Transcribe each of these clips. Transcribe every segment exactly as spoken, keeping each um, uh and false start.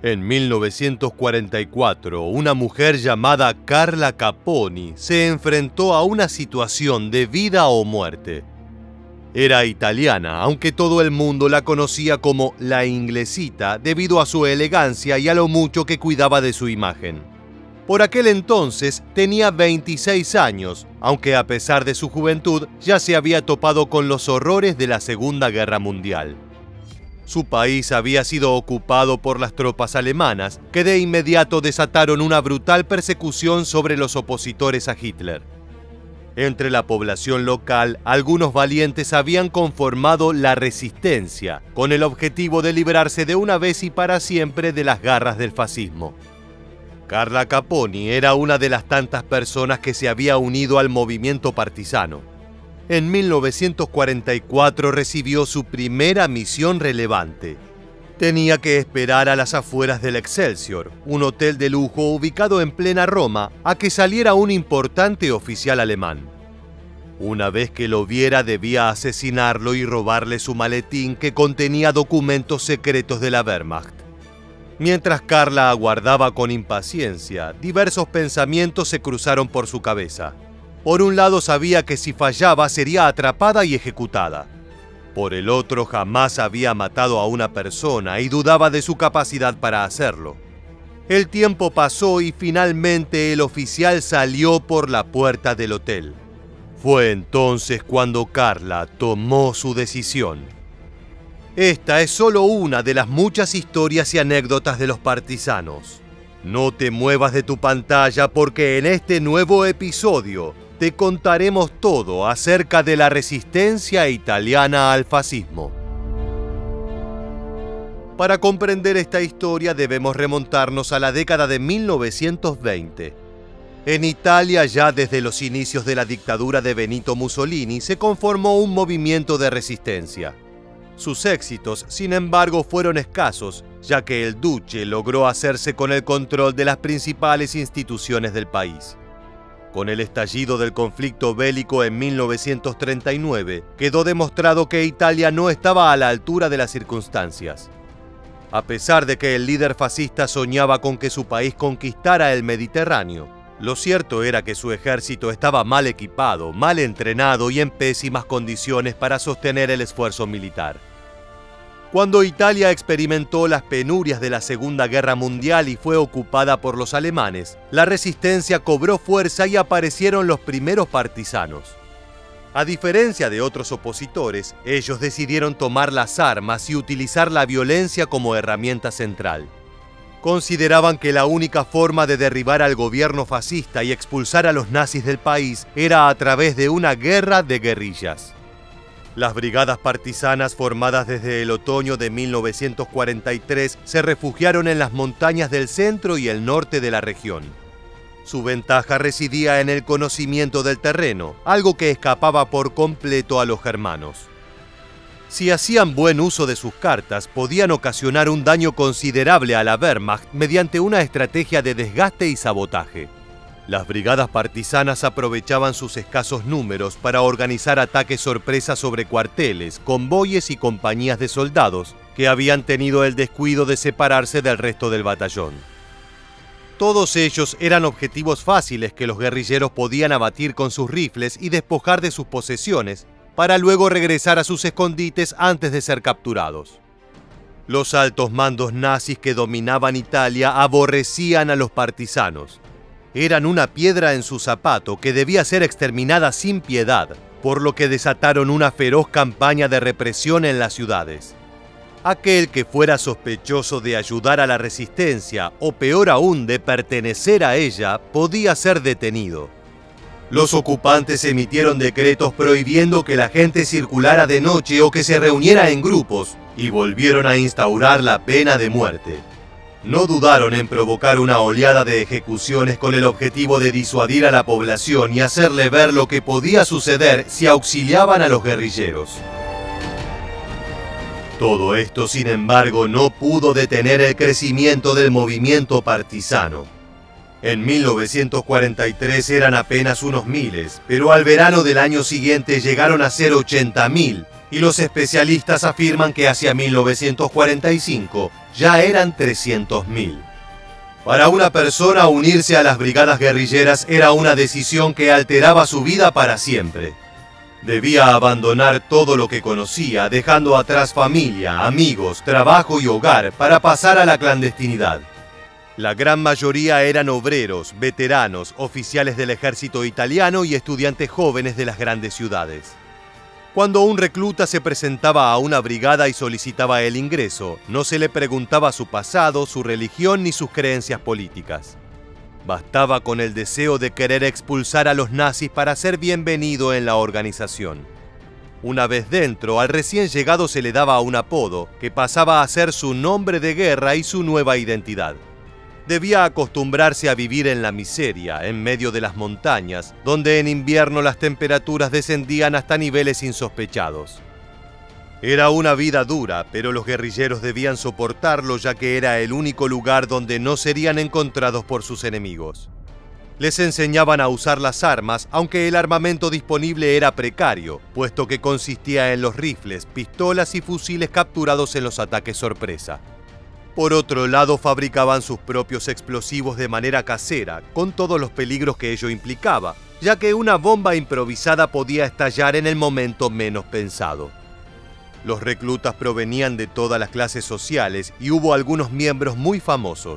En mil novecientos cuarenta y cuatro, una mujer llamada Carla Caponi se enfrentó a una situación de vida o muerte. Era italiana, aunque todo el mundo la conocía como la inglesita debido a su elegancia y a lo mucho que cuidaba de su imagen. Por aquel entonces tenía veintiséis años, aunque a pesar de su juventud ya se había topado con los horrores de la Segunda Guerra Mundial. Su país había sido ocupado por las tropas alemanas, que de inmediato desataron una brutal persecución sobre los opositores a Hitler. Entre la población local, algunos valientes habían conformado la Resistencia, con el objetivo de librarse de una vez y para siempre de las garras del fascismo. Carla Caponi era una de las tantas personas que se había unido al movimiento partisano. En mil novecientos cuarenta y cuatro recibió su primera misión relevante. Tenía que esperar a las afueras del Excelsior, un hotel de lujo ubicado en plena Roma, a que saliera un importante oficial alemán. Una vez que lo viera, debía asesinarlo y robarle su maletín que contenía documentos secretos de la Wehrmacht. Mientras Carla aguardaba con impaciencia, diversos pensamientos se cruzaron por su cabeza. Por un lado, sabía que si fallaba sería atrapada y ejecutada. Por el otro, jamás había matado a una persona y dudaba de su capacidad para hacerlo. El tiempo pasó y finalmente el oficial salió por la puerta del hotel. Fue entonces cuando Carla tomó su decisión. Esta es solo una de las muchas historias y anécdotas de los partisanos. No te muevas de tu pantalla porque en este nuevo episodio te contaremos todo acerca de la resistencia italiana al fascismo. Para comprender esta historia debemos remontarnos a la década de mil novecientos veinte. En Italia, ya desde los inicios de la dictadura de Benito Mussolini, se conformó un movimiento de resistencia. Sus éxitos, sin embargo, fueron escasos, ya que el duce logró hacerse con el control de las principales instituciones del país. Con el estallido del conflicto bélico en mil novecientos treinta y nueve, quedó demostrado que Italia no estaba a la altura de las circunstancias. A pesar de que el líder fascista soñaba con que su país conquistara el Mediterráneo, lo cierto era que su ejército estaba mal equipado, mal entrenado y en pésimas condiciones para sostener el esfuerzo militar. Cuando Italia experimentó las penurias de la Segunda Guerra Mundial y fue ocupada por los alemanes, la resistencia cobró fuerza y aparecieron los primeros partisanos. A diferencia de otros opositores, ellos decidieron tomar las armas y utilizar la violencia como herramienta central. Consideraban que la única forma de derribar al gobierno fascista y expulsar a los nazis del país era a través de una guerra de guerrillas. Las brigadas partisanas formadas desde el otoño de mil novecientos cuarenta y tres se refugiaron en las montañas del centro y el norte de la región. Su ventaja residía en el conocimiento del terreno, algo que escapaba por completo a los germanos. Si hacían buen uso de sus cartas, podían ocasionar un daño considerable a la Wehrmacht mediante una estrategia de desgaste y sabotaje. Las brigadas partisanas aprovechaban sus escasos números para organizar ataques sorpresa sobre cuarteles, convoyes y compañías de soldados que habían tenido el descuido de separarse del resto del batallón. Todos ellos eran objetivos fáciles que los guerrilleros podían abatir con sus rifles y despojar de sus posesiones, para luego regresar a sus escondites antes de ser capturados. Los altos mandos nazis que dominaban Italia aborrecían a los partisanos. Eran una piedra en su zapato que debía ser exterminada sin piedad, por lo que desataron una feroz campaña de represión en las ciudades. Aquel que fuera sospechoso de ayudar a la resistencia, o peor aún, de pertenecer a ella, podía ser detenido. Los ocupantes emitieron decretos prohibiendo que la gente circulara de noche o que se reuniera en grupos, y volvieron a instaurar la pena de muerte. No dudaron en provocar una oleada de ejecuciones con el objetivo de disuadir a la población y hacerle ver lo que podía suceder si auxiliaban a los guerrilleros. Todo esto, sin embargo, no pudo detener el crecimiento del movimiento partisano. En mil novecientos cuarenta y tres eran apenas unos miles, pero al verano del año siguiente llegaron a ser ochenta mil, y los especialistas afirman que hacia mil novecientos cuarenta y cinco ya eran trescientos mil. Para una persona, unirse a las brigadas guerrilleras era una decisión que alteraba su vida para siempre. Debía abandonar todo lo que conocía, dejando atrás familia, amigos, trabajo y hogar para pasar a la clandestinidad. La gran mayoría eran obreros, veteranos, oficiales del ejército italiano y estudiantes jóvenes de las grandes ciudades. Cuando un recluta se presentaba a una brigada y solicitaba el ingreso, no se le preguntaba su pasado, su religión ni sus creencias políticas. Bastaba con el deseo de querer expulsar a los nazis para ser bienvenido en la organización. Una vez dentro, al recién llegado se le daba un apodo, que pasaba a ser su nombre de guerra y su nueva identidad. Debía acostumbrarse a vivir en la miseria, en medio de las montañas, donde en invierno las temperaturas descendían hasta niveles insospechados. Era una vida dura, pero los guerrilleros debían soportarlo, ya que era el único lugar donde no serían encontrados por sus enemigos. Les enseñaban a usar las armas, aunque el armamento disponible era precario, puesto que consistía en los rifles, pistolas y fusiles capturados en los ataques sorpresa. Por otro lado, fabricaban sus propios explosivos de manera casera, con todos los peligros que ello implicaba, ya que una bomba improvisada podía estallar en el momento menos pensado. Los reclutas provenían de todas las clases sociales y hubo algunos miembros muy famosos.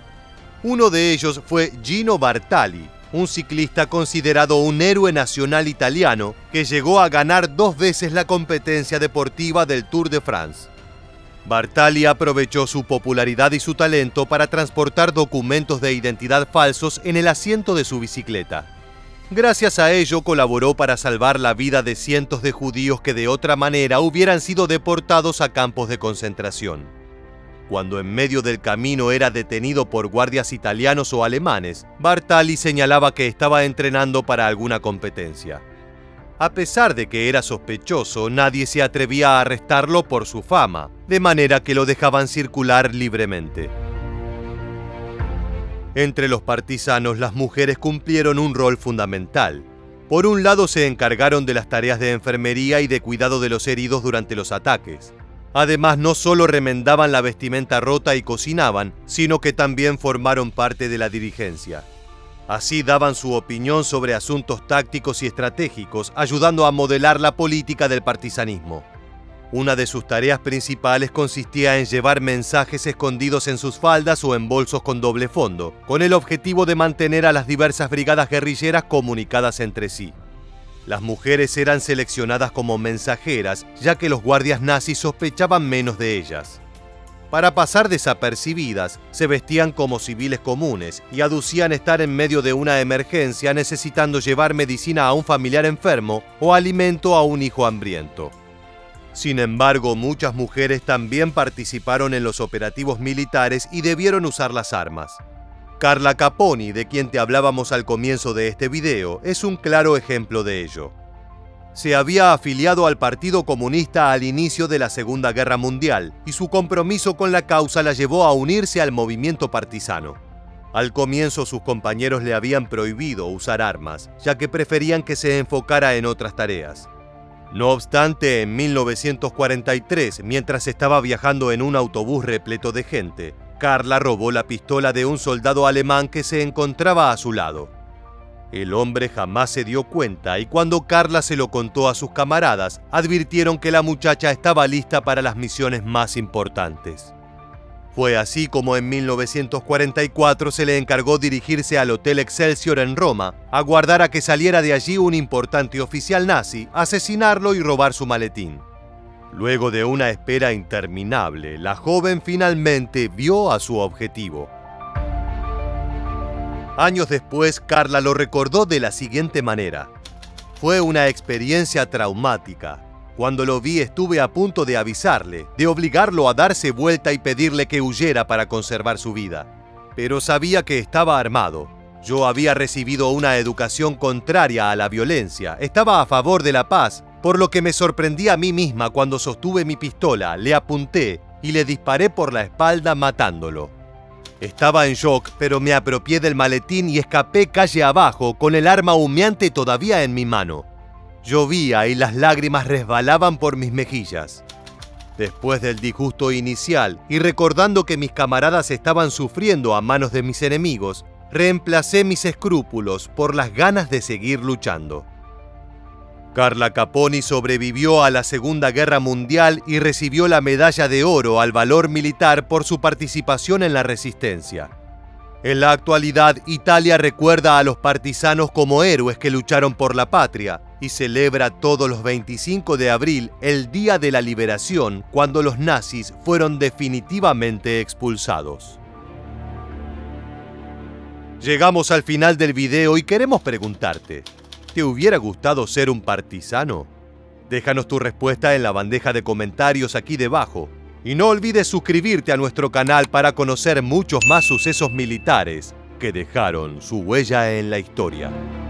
Uno de ellos fue Gino Bartali, un ciclista considerado un héroe nacional italiano que llegó a ganar dos veces la competencia deportiva del Tour de France. Bartali aprovechó su popularidad y su talento para transportar documentos de identidad falsos en el asiento de su bicicleta. Gracias a ello colaboró para salvar la vida de cientos de judíos que de otra manera hubieran sido deportados a campos de concentración. Cuando en medio del camino era detenido por guardias italianos o alemanes, Bartali señalaba que estaba entrenando para alguna competencia. A pesar de que era sospechoso, nadie se atrevía a arrestarlo por su fama, de manera que lo dejaban circular libremente. Entre los partisanos, las mujeres cumplieron un rol fundamental. Por un lado, se encargaron de las tareas de enfermería y de cuidado de los heridos durante los ataques. Además, no solo remendaban la vestimenta rota y cocinaban, sino que también formaron parte de la dirigencia. Así daban su opinión sobre asuntos tácticos y estratégicos, ayudando a modelar la política del partisanismo. Una de sus tareas principales consistía en llevar mensajes escondidos en sus faldas o en bolsos con doble fondo, con el objetivo de mantener a las diversas brigadas guerrilleras comunicadas entre sí. Las mujeres eran seleccionadas como mensajeras, ya que los guardias nazis sospechaban menos de ellas. Para pasar desapercibidas, se vestían como civiles comunes y aducían estar en medio de una emergencia necesitando llevar medicina a un familiar enfermo o alimento a un hijo hambriento. Sin embargo, muchas mujeres también participaron en los operativos militares y debieron usar las armas. Carla Caponi, de quien te hablábamos al comienzo de este video, es un claro ejemplo de ello. Se había afiliado al Partido Comunista al inicio de la Segunda Guerra Mundial y su compromiso con la causa la llevó a unirse al movimiento partisano. Al comienzo sus compañeros le habían prohibido usar armas, ya que preferían que se enfocara en otras tareas. No obstante, en mil novecientos cuarenta y tres, mientras estaba viajando en un autobús repleto de gente, Carla robó la pistola de un soldado alemán que se encontraba a su lado. El hombre jamás se dio cuenta y cuando Carla se lo contó a sus camaradas, advirtieron que la muchacha estaba lista para las misiones más importantes. Fue así como en mil novecientos cuarenta y cuatro se le encargó dirigirse al Hotel Excelsior en Roma, aguardar a que saliera de allí un importante oficial nazi, asesinarlo y robar su maletín. Luego de una espera interminable, la joven finalmente vio a su objetivo. Años después, Carla lo recordó de la siguiente manera. Fue una experiencia traumática. Cuando lo vi estuve a punto de avisarle, de obligarlo a darse vuelta y pedirle que huyera para conservar su vida. Pero sabía que estaba armado. Yo había recibido una educación contraria a la violencia, estaba a favor de la paz, por lo que me sorprendí a mí misma cuando sostuve mi pistola, le apunté y le disparé por la espalda matándolo. Estaba en shock, pero me apropié del maletín y escapé calle abajo con el arma humeante todavía en mi mano. Llovía y las lágrimas resbalaban por mis mejillas. Después del disgusto inicial y recordando que mis camaradas estaban sufriendo a manos de mis enemigos, reemplacé mis escrúpulos por las ganas de seguir luchando. Carla Caponi sobrevivió a la Segunda Guerra Mundial y recibió la Medalla de Oro al Valor Militar por su participación en la Resistencia. En la actualidad, Italia recuerda a los partisanos como héroes que lucharon por la patria y celebra todos los veinticinco de abril el Día de la Liberación, cuando los nazis fueron definitivamente expulsados. Llegamos al final del video y queremos preguntarte, ¿te hubiera gustado ser un partisano? Déjanos tu respuesta en la bandeja de comentarios aquí debajo. Y no olvides suscribirte a nuestro canal para conocer muchos más sucesos militares que dejaron su huella en la historia.